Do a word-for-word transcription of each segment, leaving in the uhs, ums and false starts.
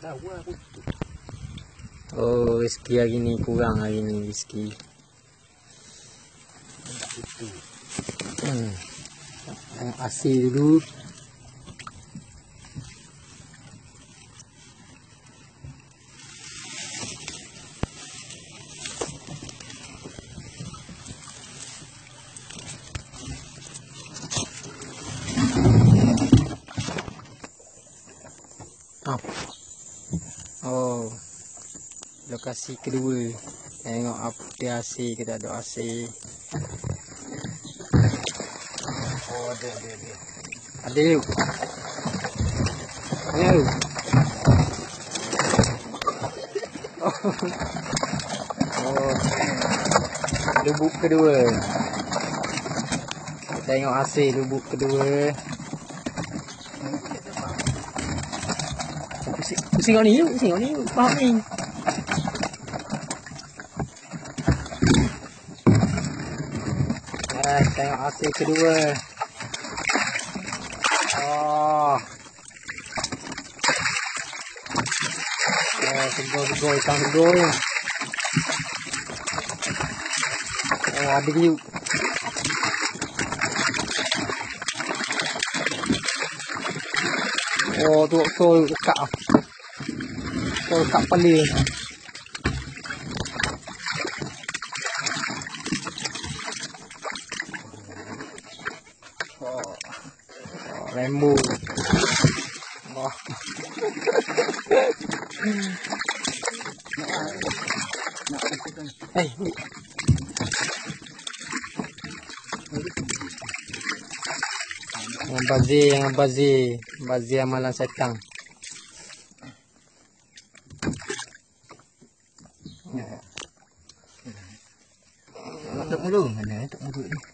Oh, rezeki hari ni kurang hari ni rezeki. Hmm. Asyik dulu. Oh, lokasi kedua. Tengok apa dia A C ke tak ada A C. Oh, ada ada ada. Ada yuk. Ayo. Oh. Oh. Lubuk kedua. Tengok A C lubuk kedua. Pusing, pusing kau ni yuk, pusing kau ni yuk. Faham ni. Eh, tengok A C kedua. Oh. Eh, segar-segar ikan segar ni. Oh, ada yuk. Oh, tu tu dekat. Tu dekat pali. Oh. Oh, Rainbow. Wah. Eh, ni. Yang bazir, yang bazir. Bazir amalan setan. Tok mulu mana tok mulu ni.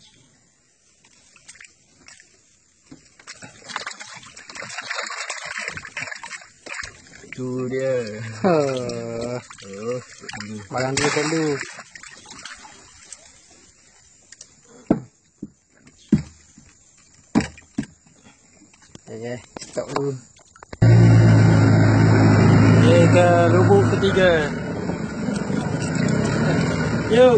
Tu dia. Oh. Barang dulu dulu. Okay, stop dulu. Ini ke lubuk ketiga. Yuk.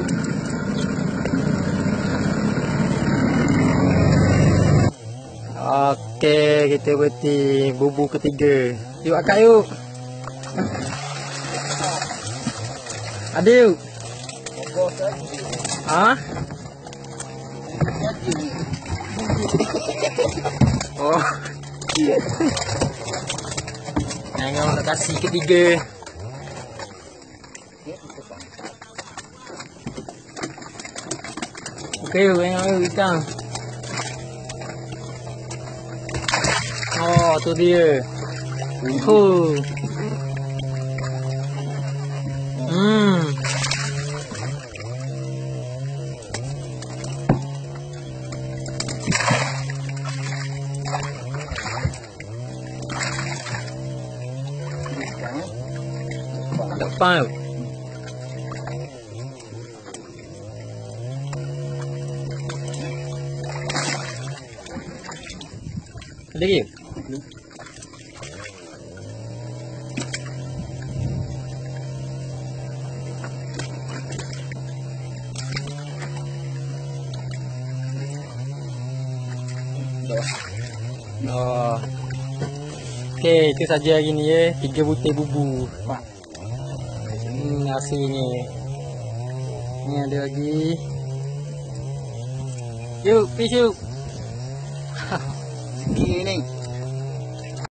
Okey, kita berhenti bubur ketiga. Yuk akak yuk. Ada yuk. Ha? Oh. Tengok lokasi ketiga. Okey, tengok yuk ikan. Oh, tu dia. Oh. Hmm. Depan. Ada lagi? Oh. Okey, itu saja hari ni ya. Tiga butir bubur. Wah. Hmm, hasilnya. Ni ada lagi. Yuk, pergi yuk. Sikit ni.